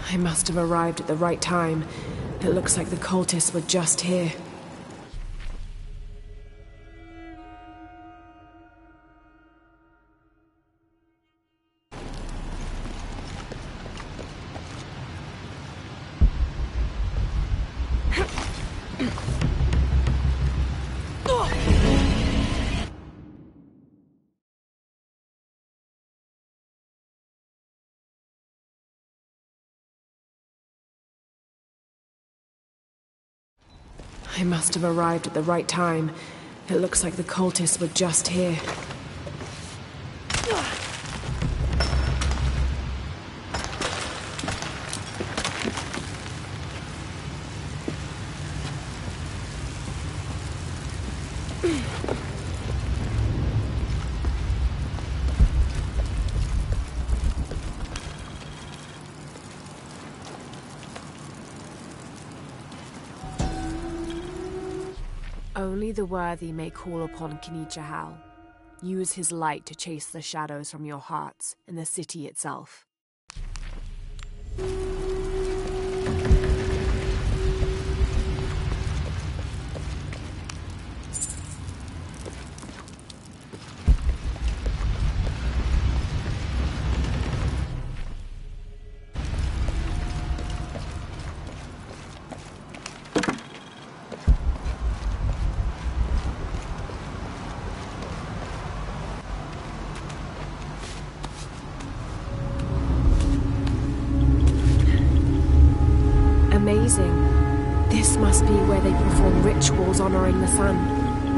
I must have arrived at the right time. It looks like the cultists were just here. I must have arrived at the right time. It looks like the cultists were just here. Only the worthy may call upon Kinichahal. Use his light to chase the shadows from your hearts and the city itself. Amazing. This must be where they perform rituals honoring the sun.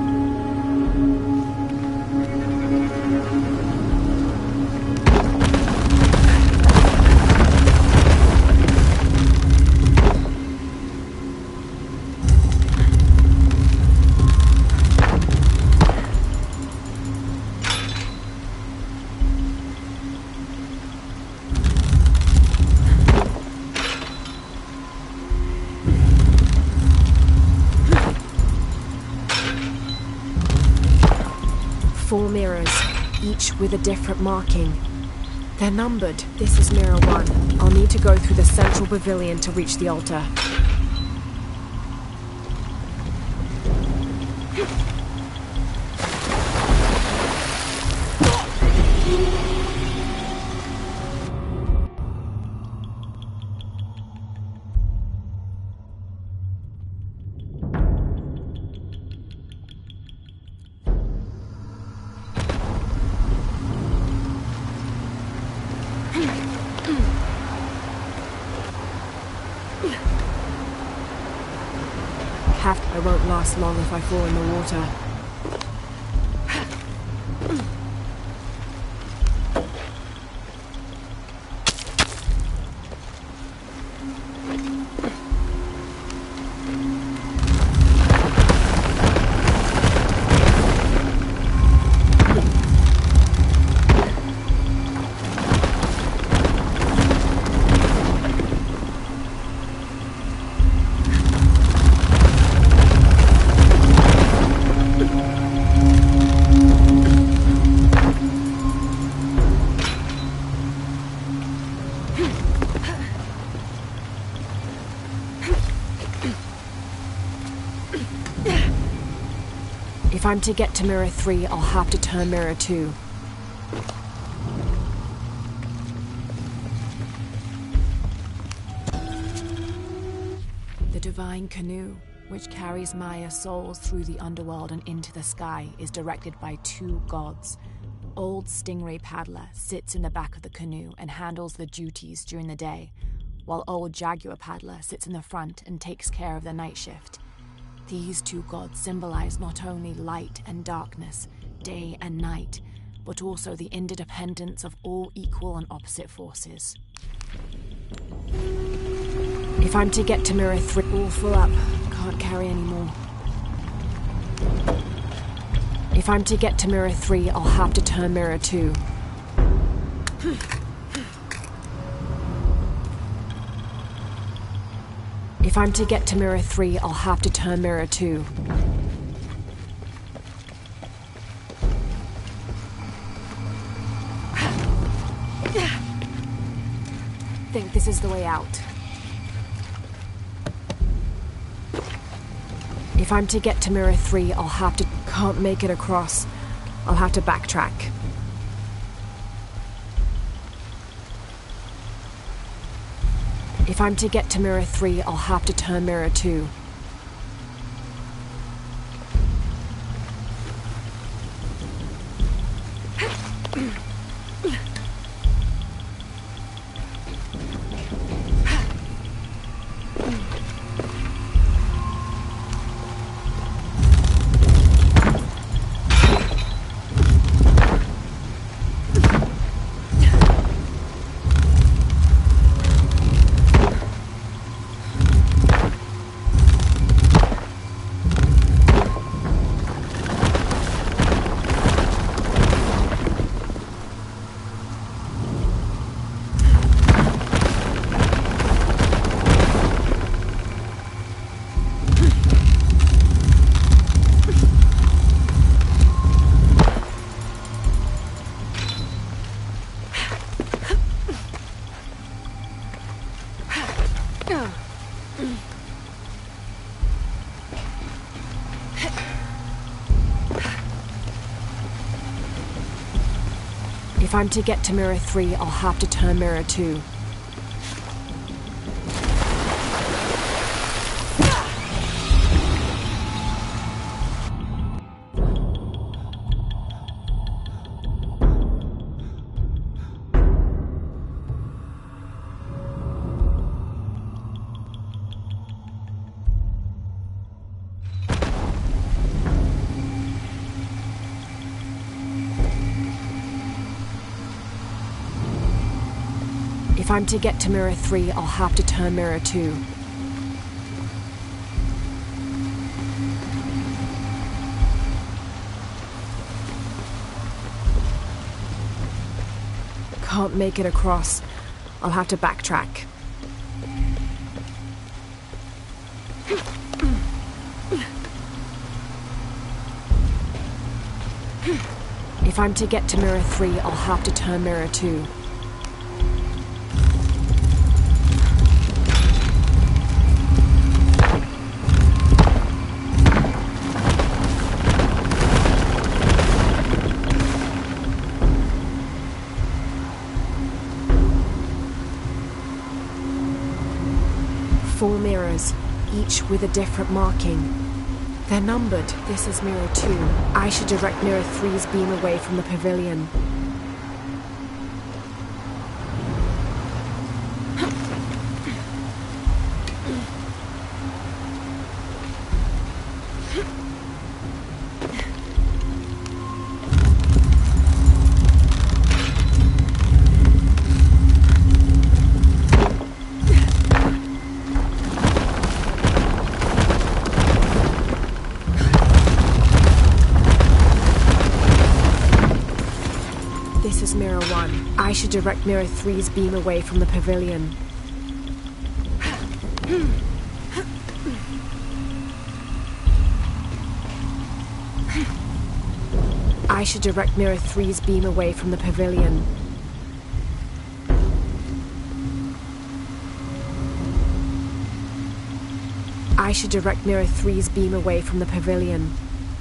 Four mirrors, each with a different marking. They're numbered. This is mirror 1. I'll need to go through the central pavilion to reach the altar. I won't last long if I fall in the water. If I'm to get to mirror 3, I'll have to turn mirror 2. The divine canoe, which carries Maya's souls through the underworld and into the sky, is directed by 2 gods. Old Stingray Paddler sits in the back of the canoe and handles the duties during the day, while Old Jaguar Paddler sits in the front and takes care of the night shift. These 2 gods symbolize not only light and darkness, day and night, but also the interdependence of all equal and opposite forces. If I'm to get to mirror 3, all full up, can't carry any more. If I'm to get to mirror 3, I'll have to turn mirror 2. If I'm to get to mirror 3, I'll have to turn mirror 2. think this is the way out. If I'm to get to Mirror 3, I'll have to... Can't make it across. I'll have to backtrack. If I'm to get to Mirror 3, I'll have to turn Mirror 2. If I'm to get to Mirror 3, I'll have to turn Mirror 2. If I'm to get to Mirror 3, I'll have to turn Mirror 2. Can't make it across. I'll have to backtrack. If I'm to get to Mirror 3, I'll have to turn Mirror 2. Four mirrors, each with a different marking. They're numbered. This is Mirror 2. I should direct Mirror 3's beam away from the pavilion. This is Mirror 1. I should direct Mirror 3's beam away from the pavilion. I should direct Mirror 3's beam away from the pavilion. I should direct Mirror 3's beam away from the pavilion.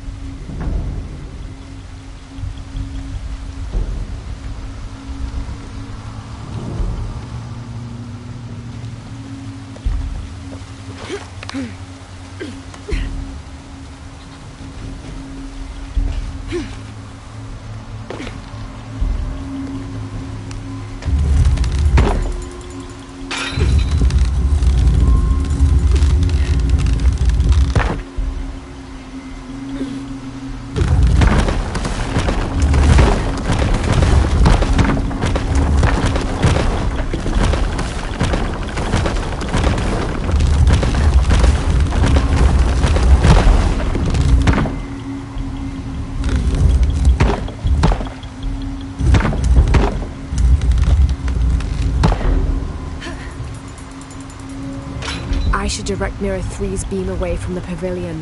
I should direct Mirror 3's beam away from the pavilion.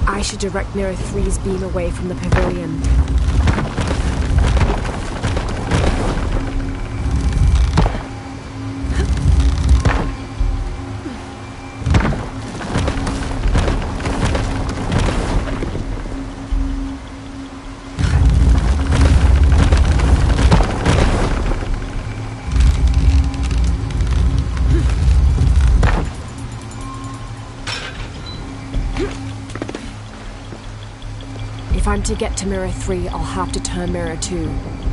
I should direct Mirror 3's beam away from the pavilion. If I'm to get to Mirror 3, I'll have to turn Mirror 2.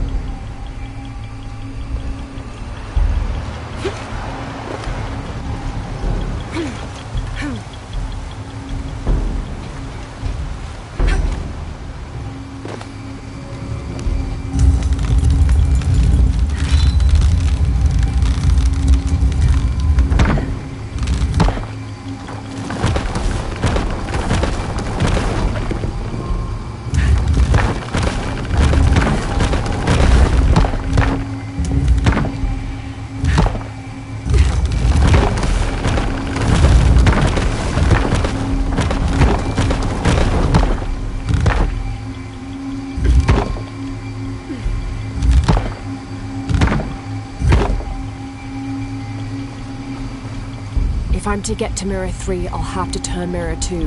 If I'm to get to Mirror 3, I'll have to turn Mirror 2.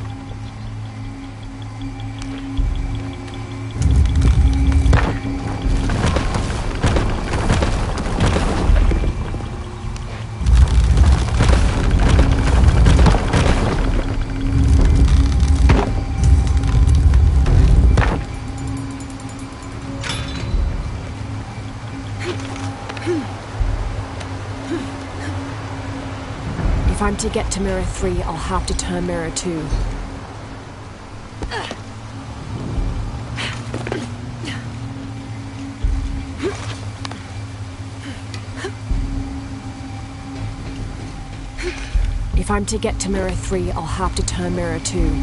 If I'm to get to Mirror 3, I'll have to turn Mirror 2. If I'm to get to Mirror 3, I'll have to turn Mirror 2.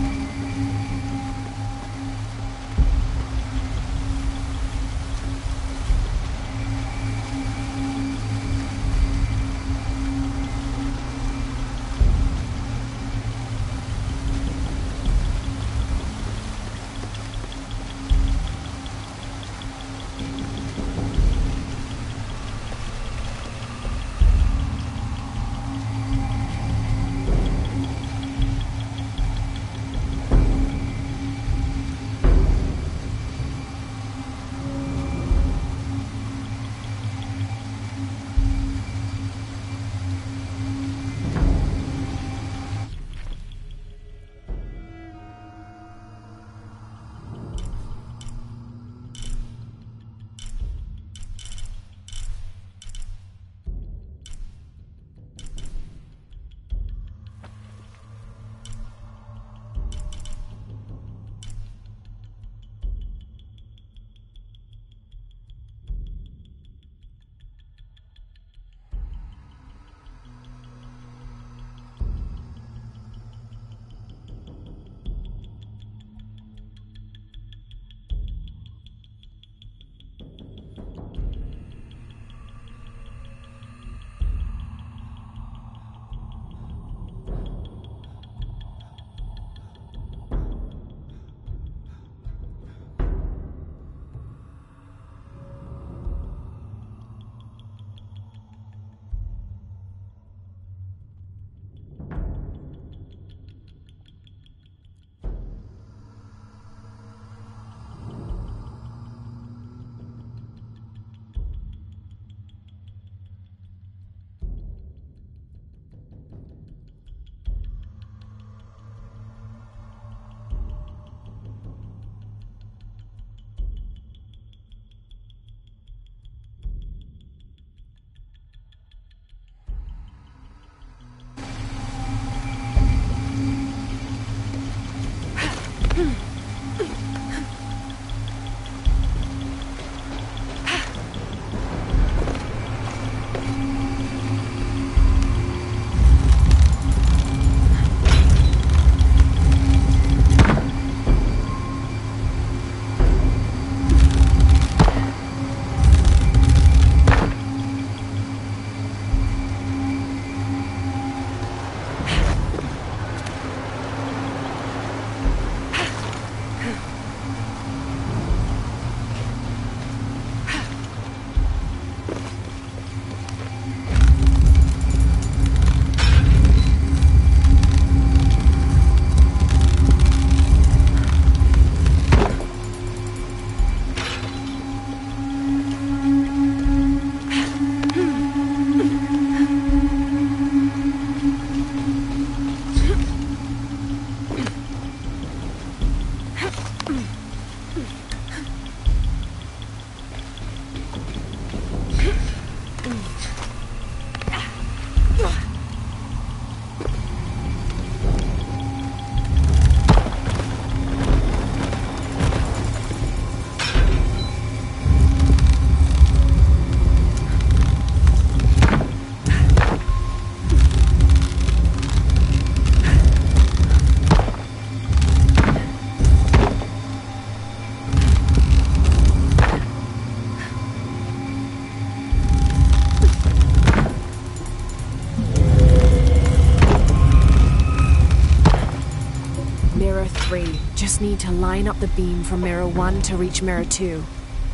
Just need to line up the beam from mirror 1 to reach mirror 2.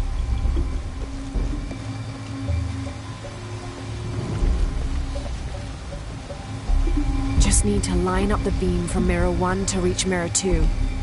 Just need to line up the beam from mirror 1 to reach mirror 2.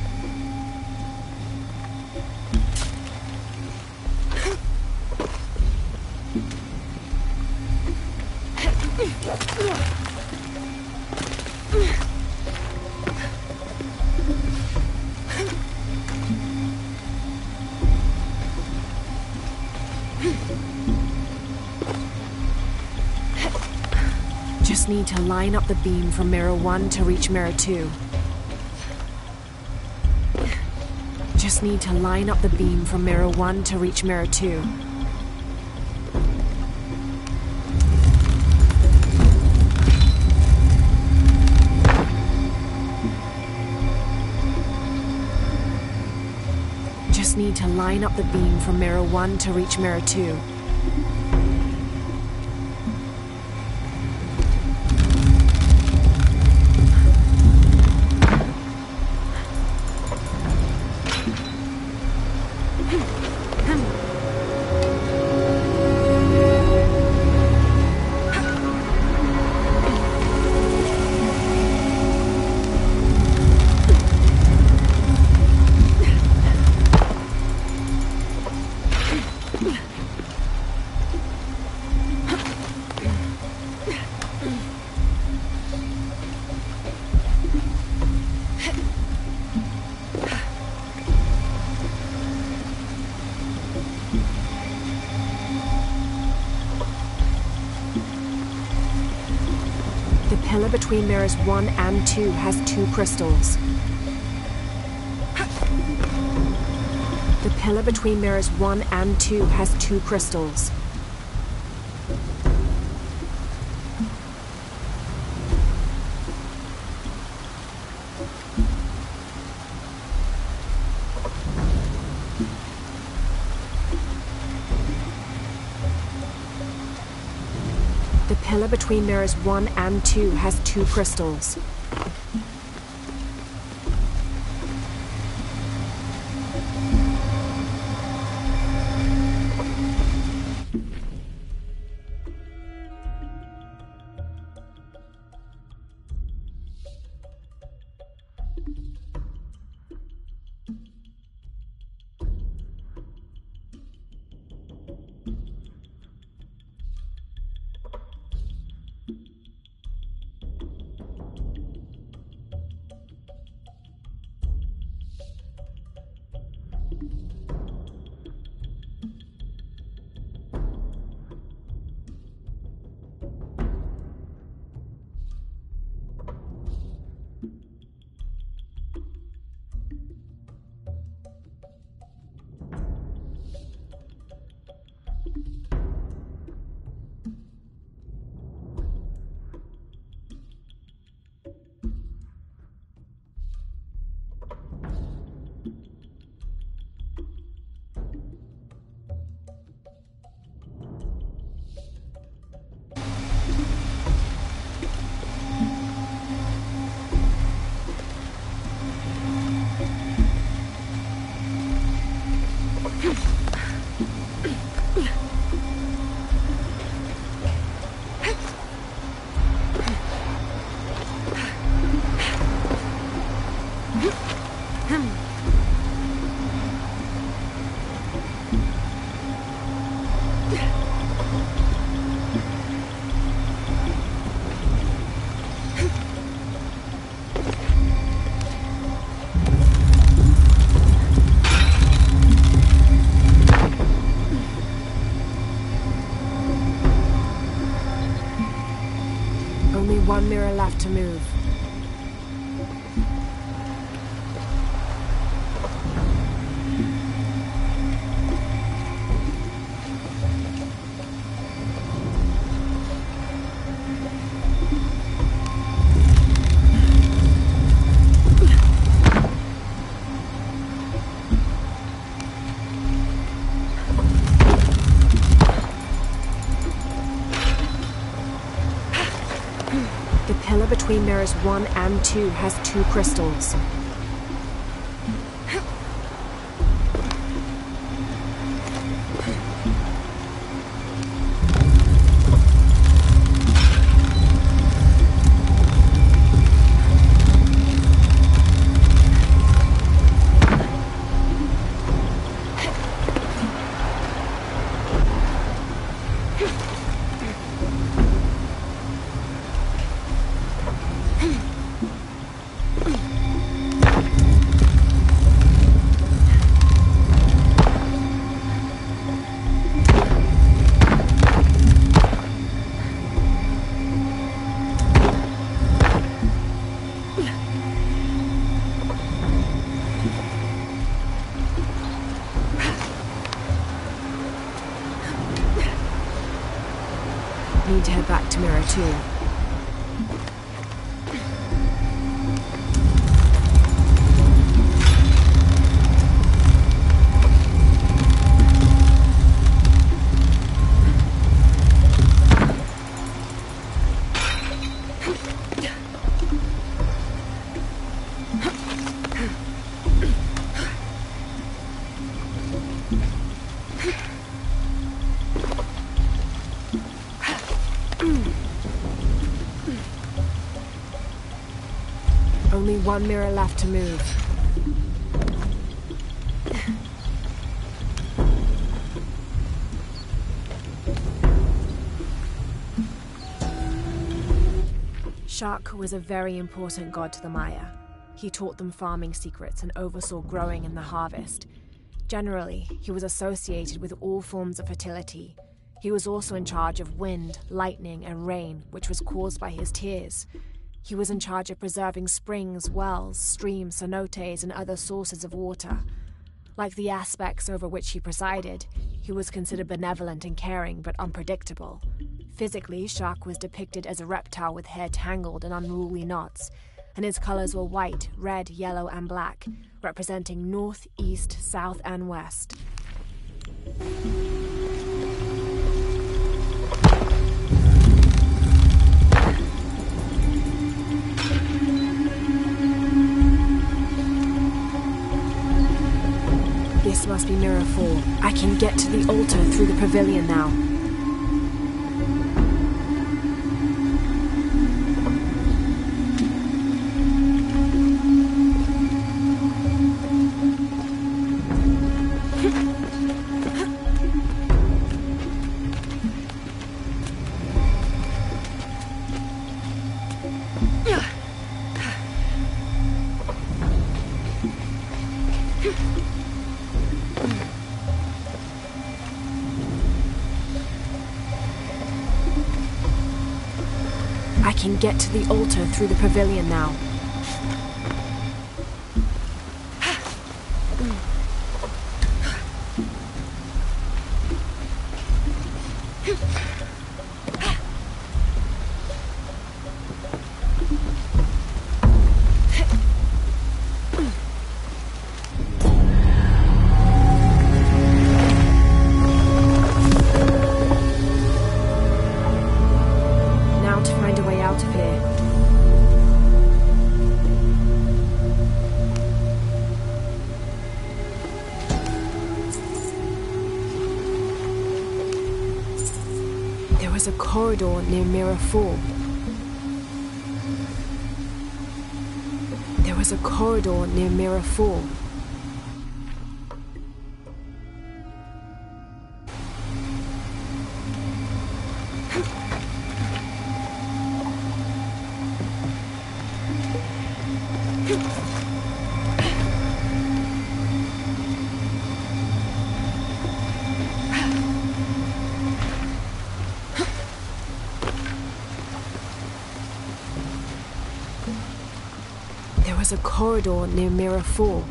Just need to line up the beam from mirror 1 to reach mirror 2. Just need to line up the beam from mirror 1 to reach mirror 2. Just need to line up the beam from mirror 1 to reach mirror 2. The pillar between mirrors 1 and 2 has 2 crystals. The pillar between mirrors 1 and 2 has 2 crystals. The pillar between mirrors 1 and 2 has 2 crystals. Only one mirror left to move. The pillar between mirrors 1 and 2 has 2 crystals. Need to head back to mirror 2. Only one mirror left to move. Shak was a very important god to the Maya. He taught them farming secrets and oversaw growing and the harvest. Generally, he was associated with all forms of fertility. He was also in charge of wind, lightning, and rain, which was caused by his tears. He was in charge of preserving springs, wells, streams, cenotes, and other sources of water. Like the aspects over which he presided, he was considered benevolent and caring, but unpredictable. Physically, Shak was depicted as a reptile with hair tangled in unruly knots, and his colors were white, red, yellow, and black, representing north, east, south, and west. This must be mirror 4. I can get to the altar through the pavilion now. I can get to the altar through the pavilion now. There was a corridor near mirror 4. There was a corridor near mirror 4. was a corridor near Mirror 4.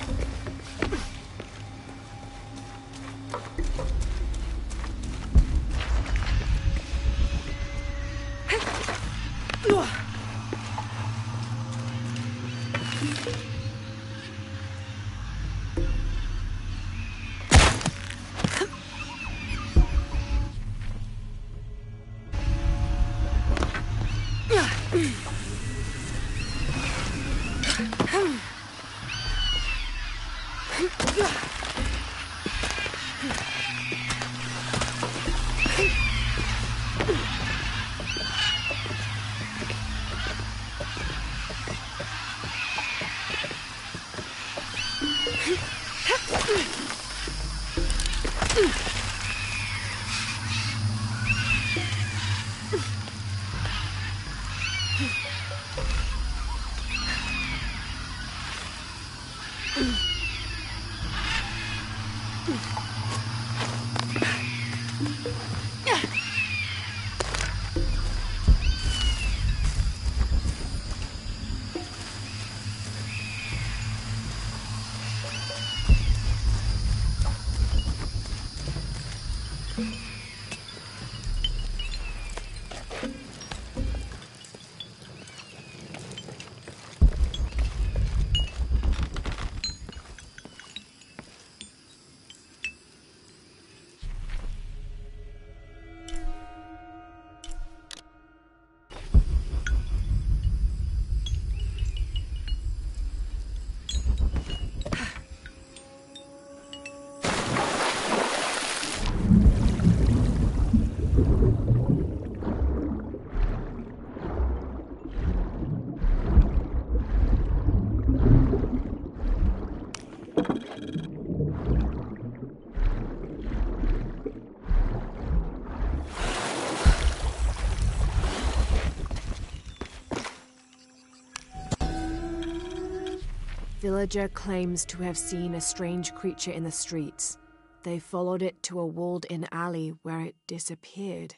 Villager claims to have seen a strange creature in the streets. They followed it to a walled-in alley where it disappeared.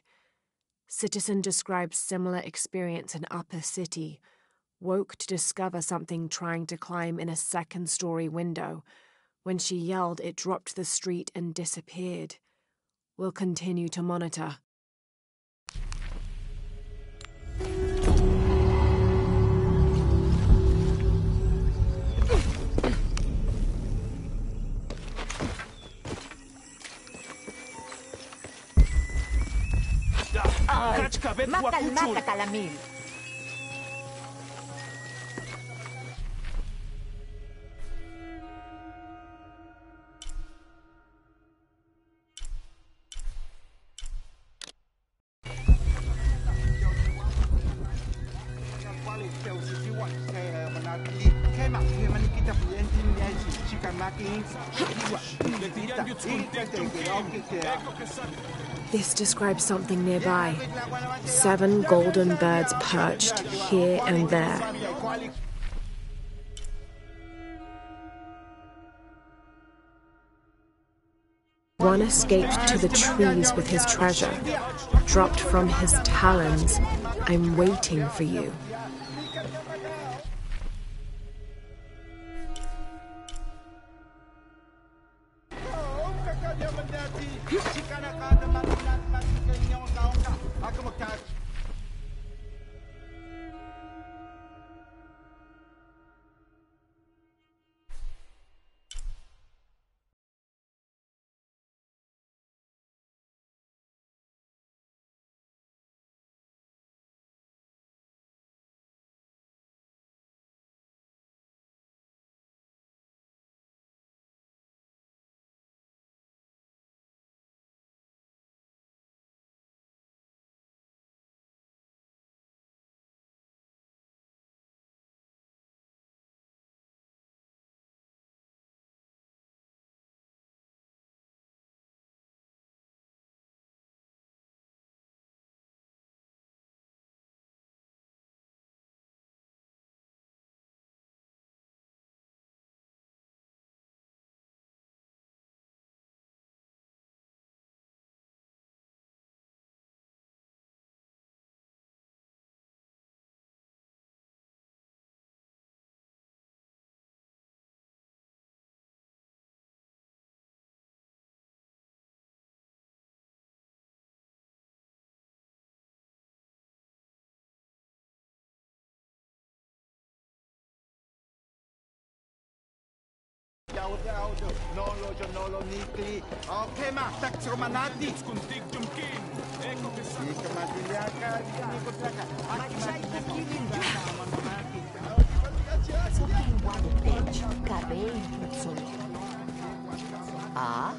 Citizen describes similar experience in Upper City. Woke to discover something trying to climb in a second-story window. When she yelled, it dropped to the street and disappeared. We'll continue to monitor. Makalmata kalamil. This describes something nearby. 7 golden birds perched here and there. One escaped to the trees with his treasure, dropped from his talons. I'm waiting for you. Ah?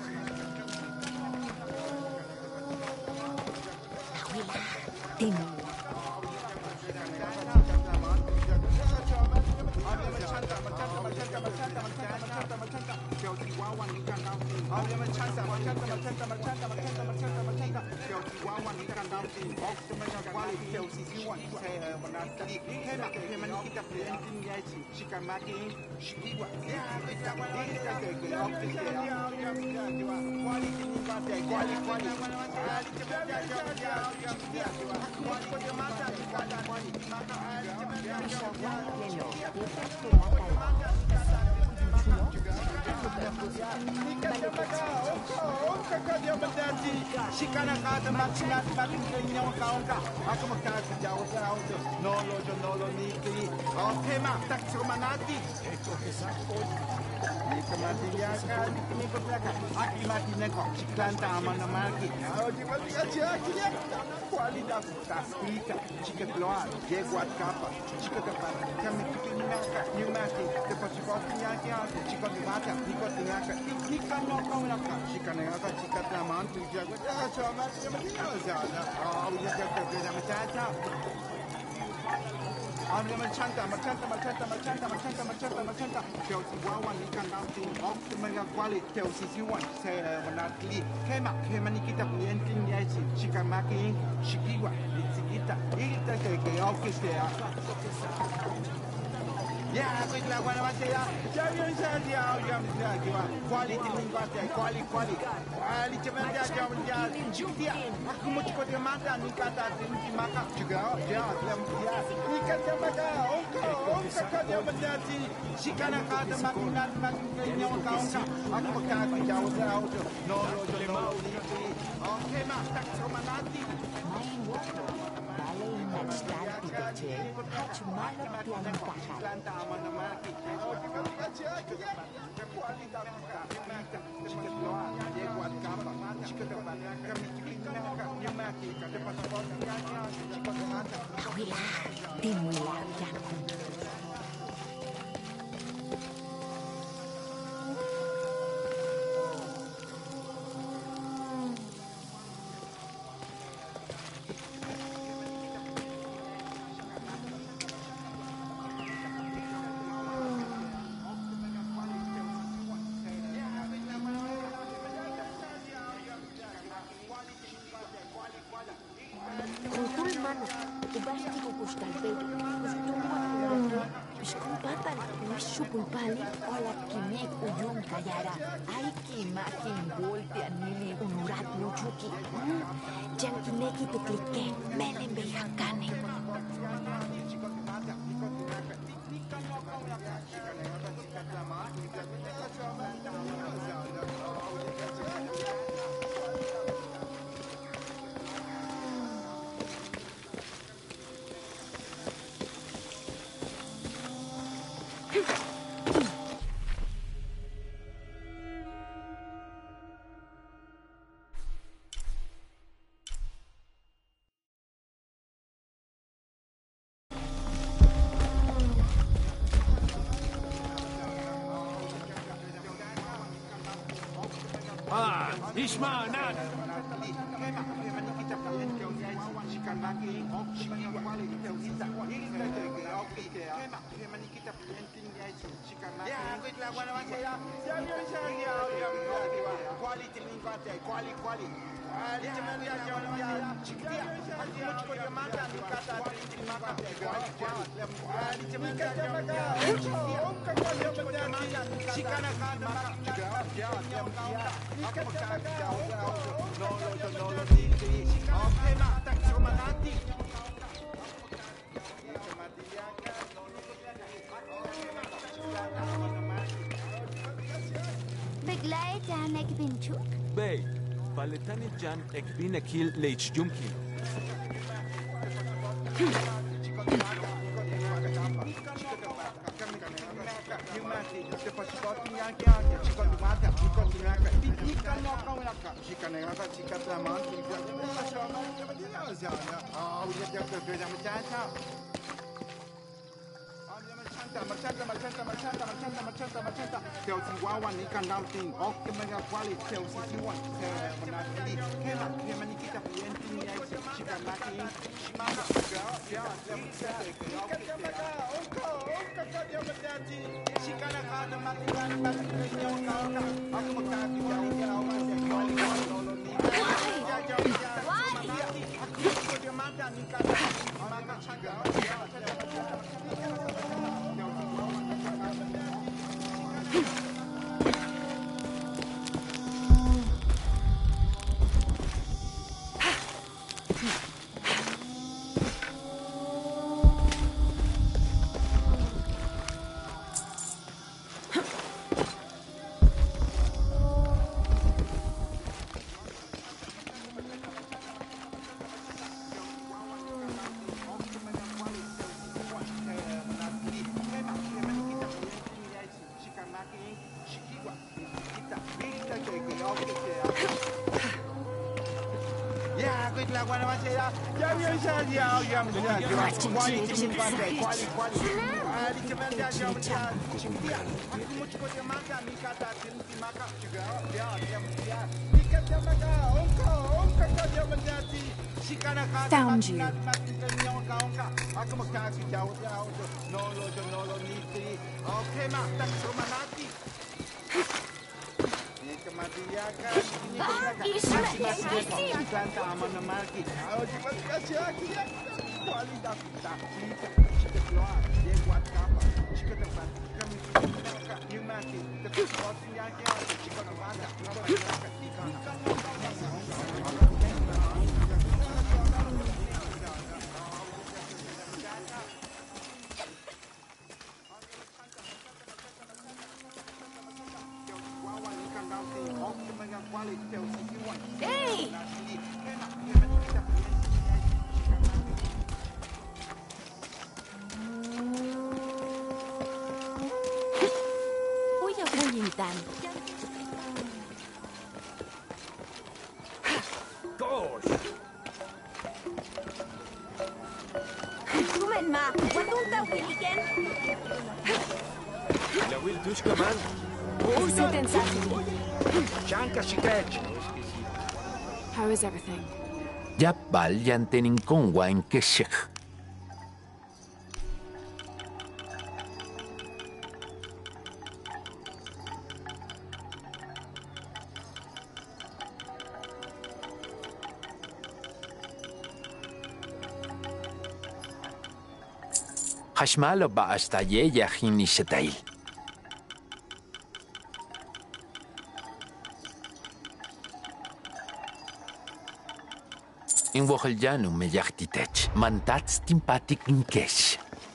Ishma, Nat! Begleid aan ik ben Chuk. Bay, Paletani Jan Ekbin Akil Leich Jumkin. Found you. Hey! How is everything? Yapal yantening kongwa en keshik. Hashmalo ba hasta yeya hinisetail. In Woheljanu me yachtitech, mantats timpatic in kesh.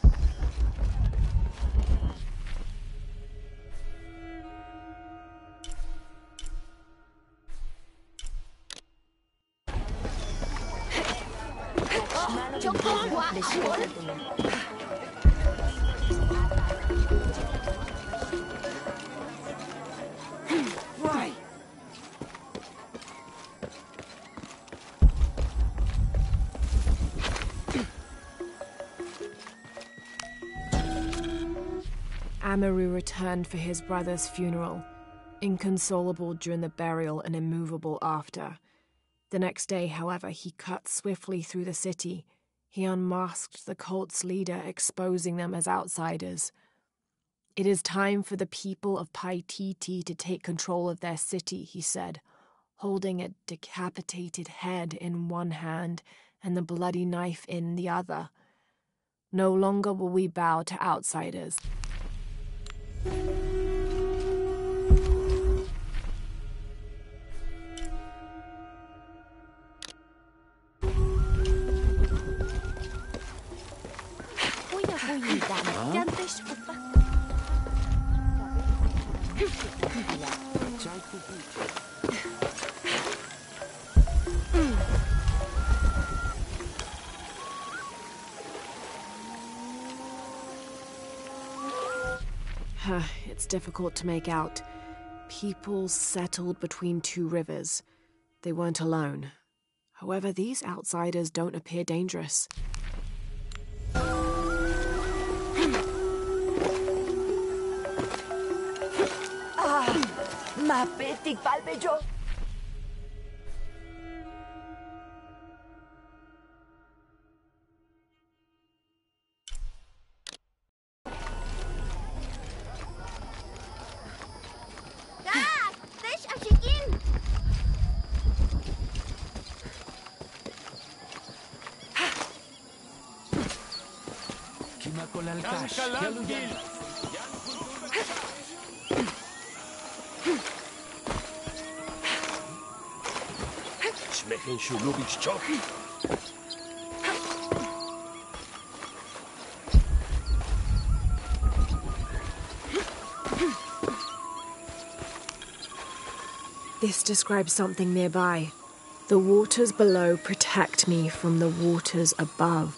Amaru returned for his brother's funeral, inconsolable during the burial and immovable after. The next day, however, he cut swiftly through the city. He unmasked the cult's leader, exposing them as outsiders. "It is time for the people of Paititi to take control of their city," he said, holding a decapitated head in one hand and the bloody knife in the other. "No longer will we bow to outsiders." It's difficult to make out. People settled between two rivers. They weren't alone. However, these outsiders don't appear dangerous. Mapetik palpejo. Fish ashikin! Kimakolalkash. Yaluyan. Shmechin shulubich chok. This describes something nearby. The waters below protect me from the waters above.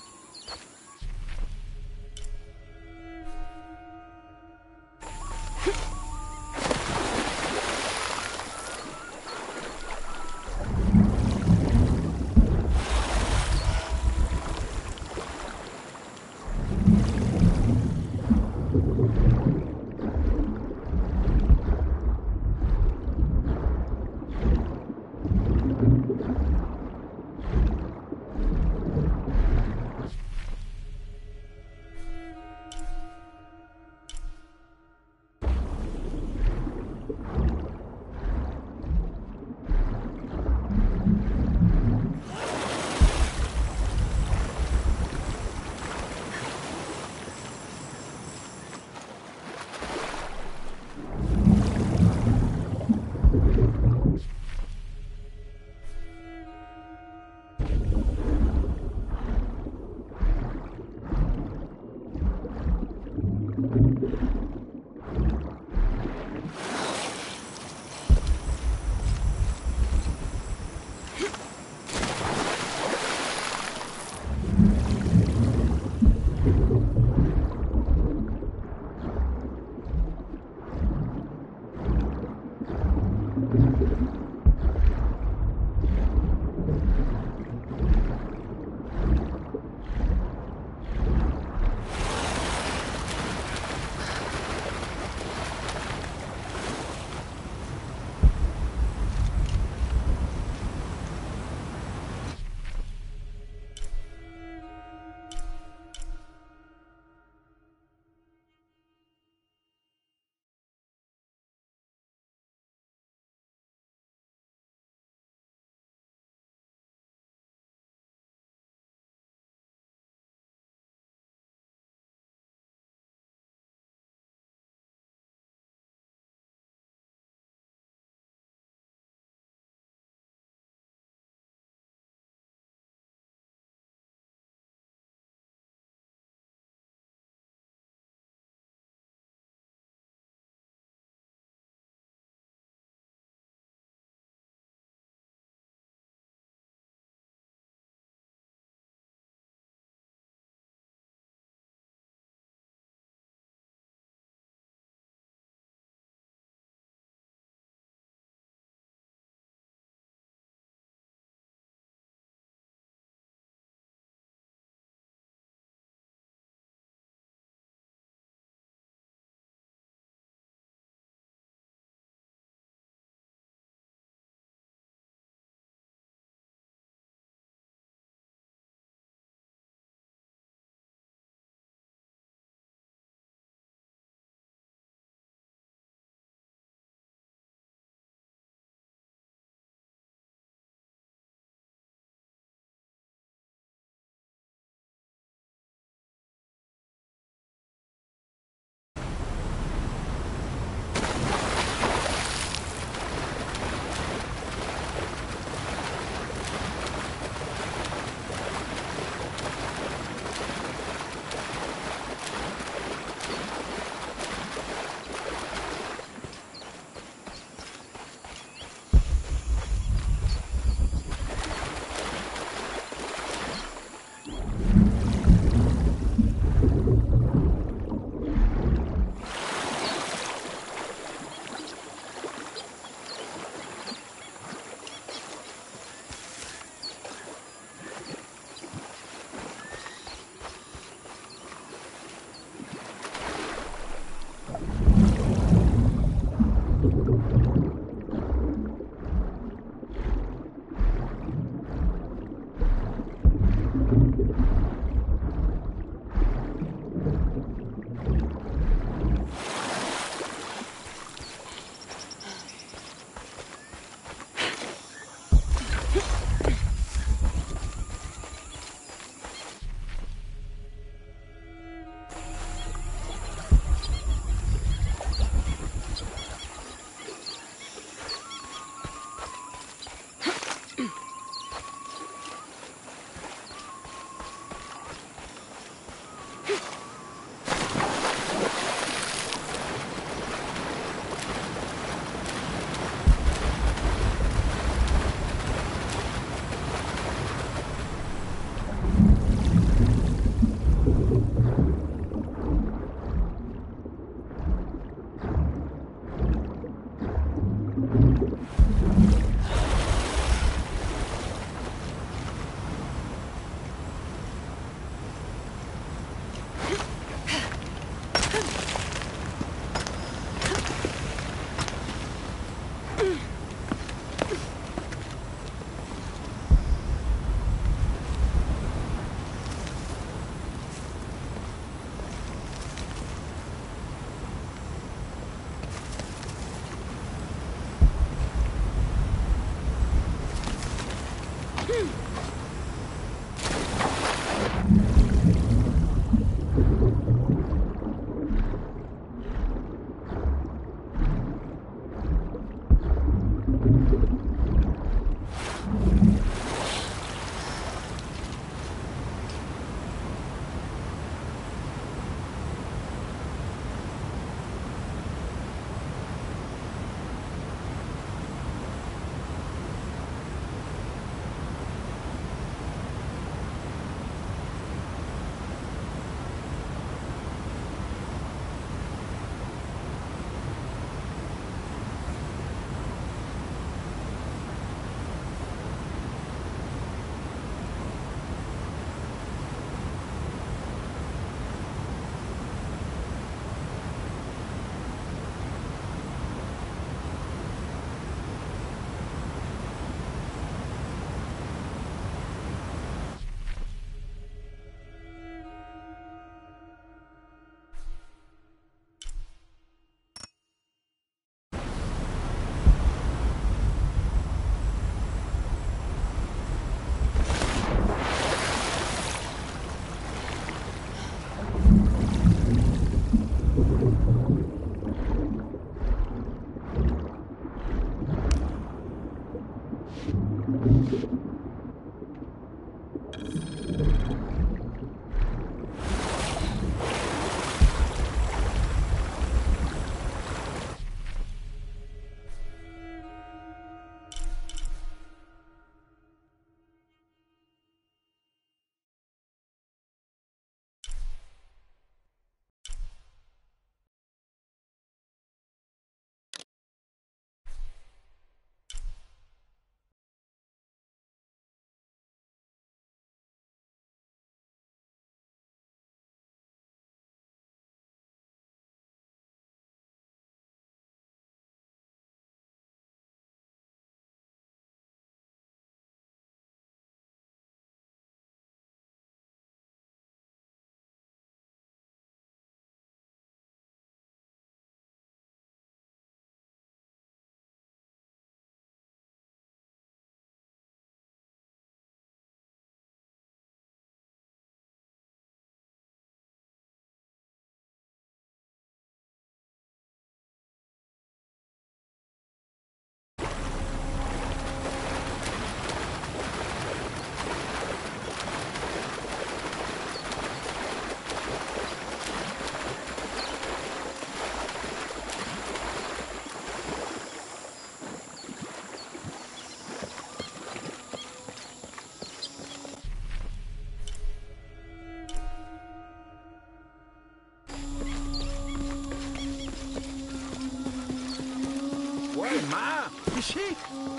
Ishi!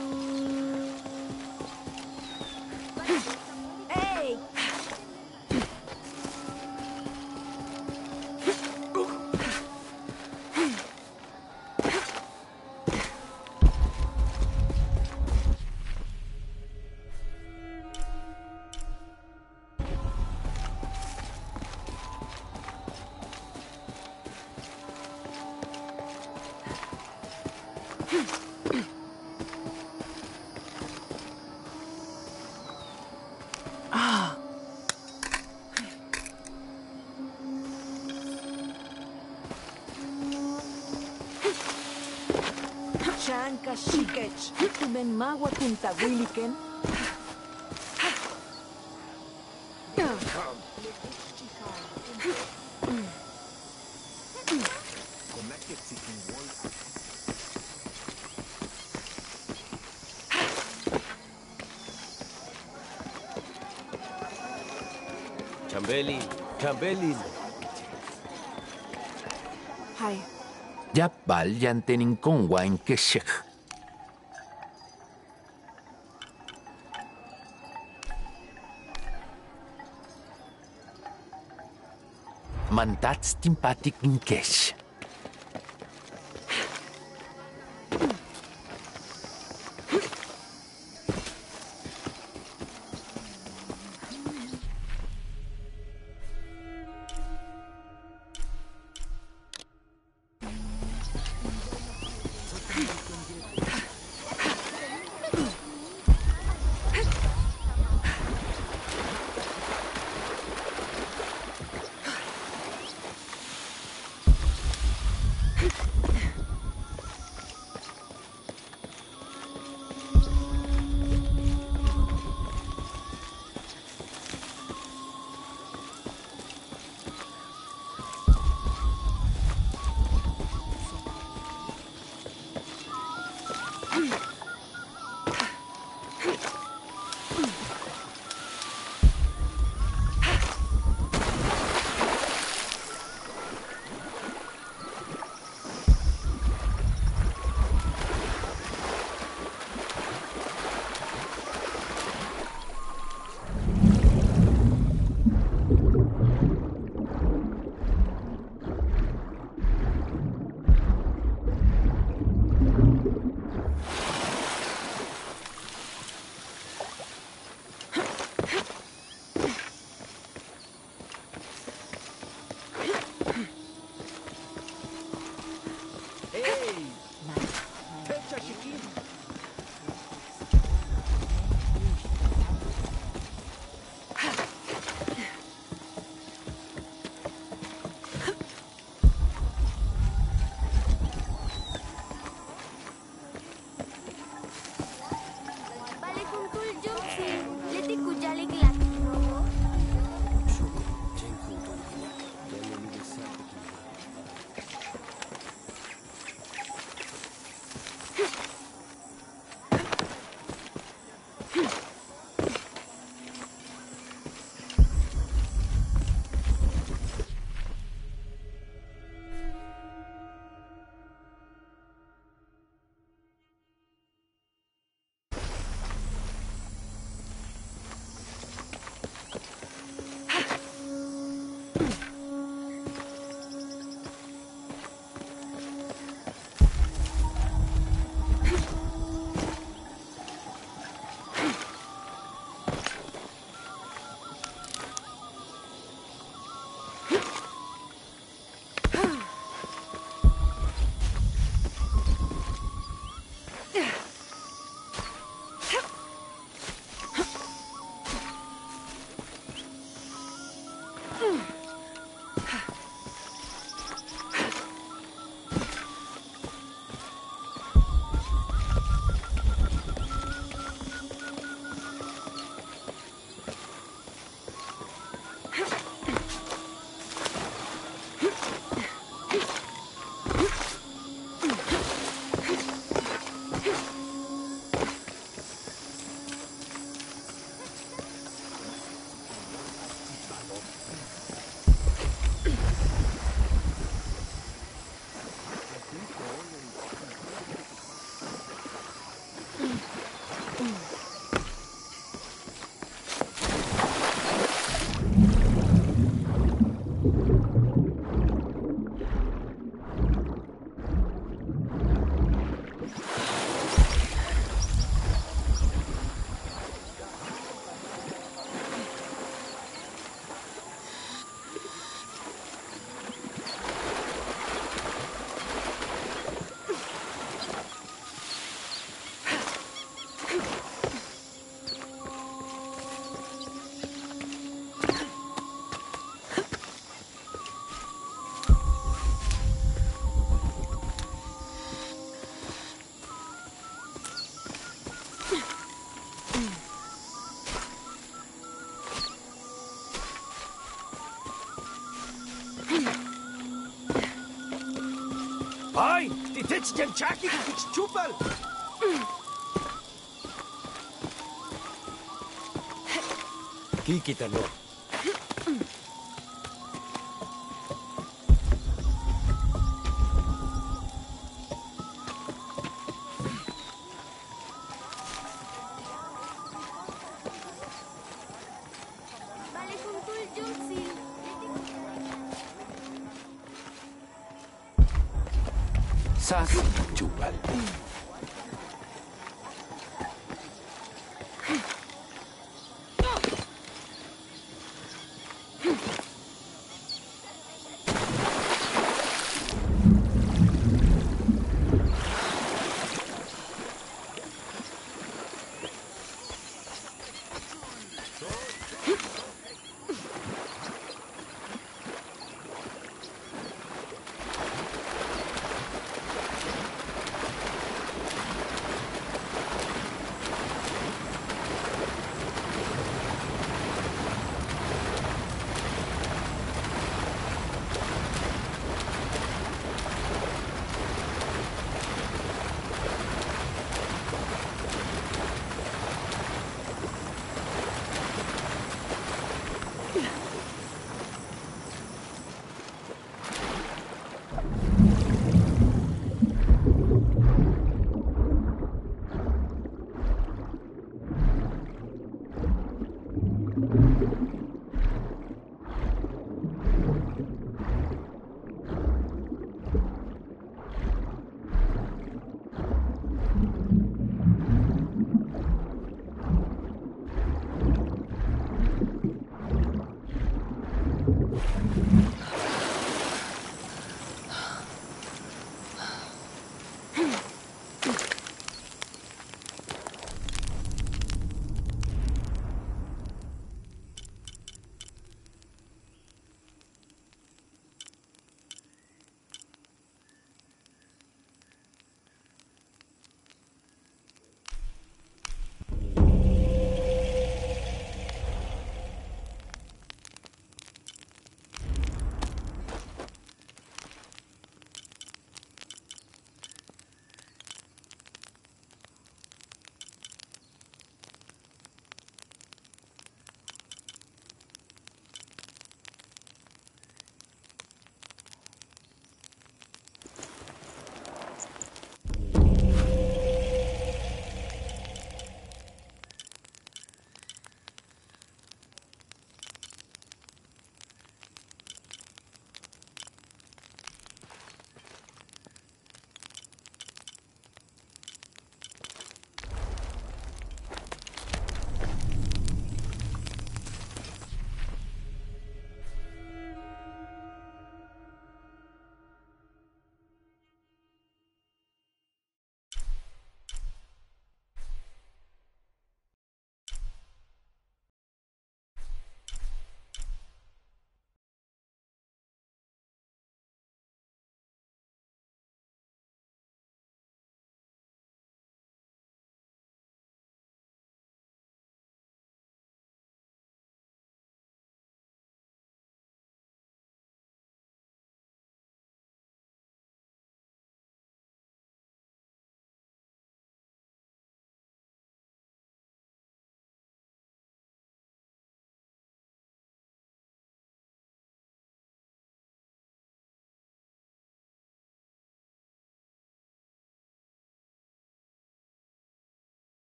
Hey! Chanka shikech, tumen magua kuntawiliken. Chambelin, Chambelin. Hi. Yapal yan tening kongwa en keshik. Mantats timpatik in kesh. Hoy! Titich dyan, Chucky! Titich chupal! Kikita no. Sas chupal.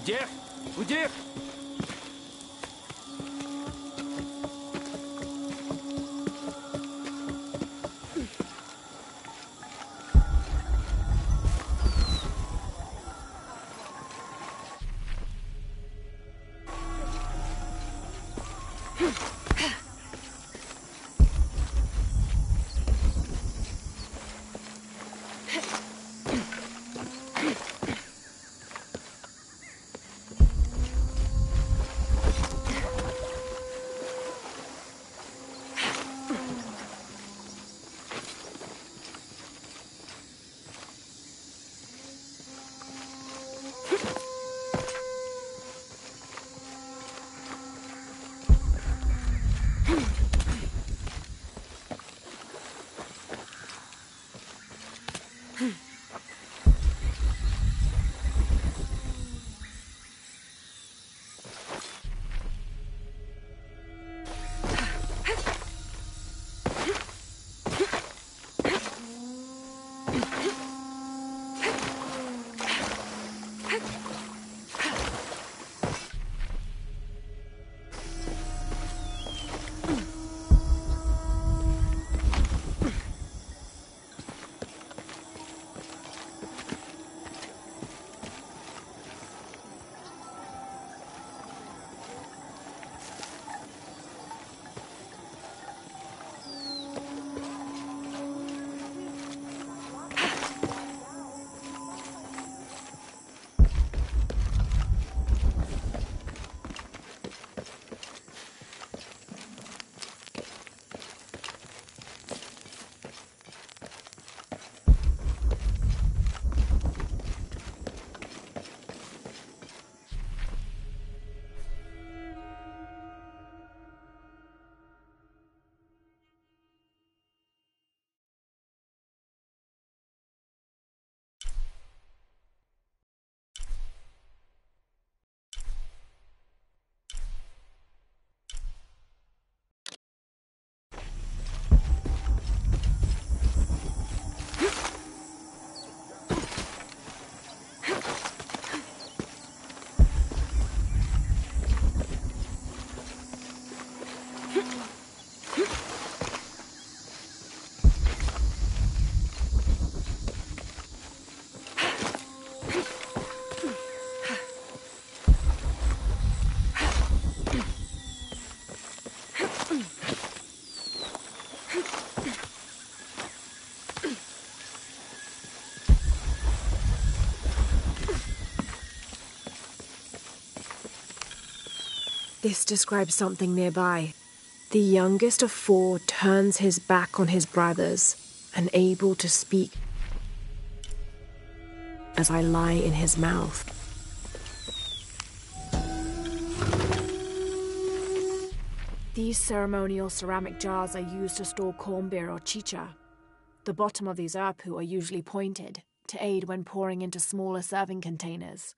Ujer! Ujer! This describes something nearby. The youngest of four turns his back on his brothers, unable to speak, as I lie in his mouth. These ceremonial ceramic jars are used to store corn beer or chicha. The bottom of these apu are usually pointed, to aid when pouring into smaller serving containers.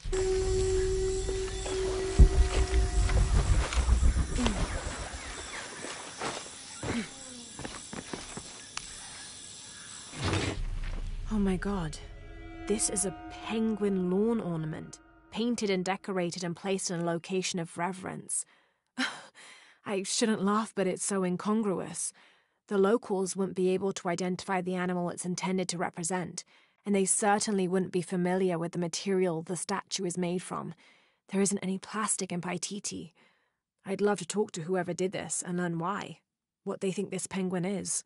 Oh my god, this is a penguin lawn ornament, painted and decorated and placed in a location of reverence. I shouldn't laugh, but it's so incongruous. The locals wouldn't be able to identify the animal it's intended to represent, and they certainly wouldn't be familiar with the material the statue is made from. There isn't any plastic in Paititi. I'd love to talk to whoever did this and learn why, what they think this penguin is.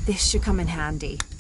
This should come in handy.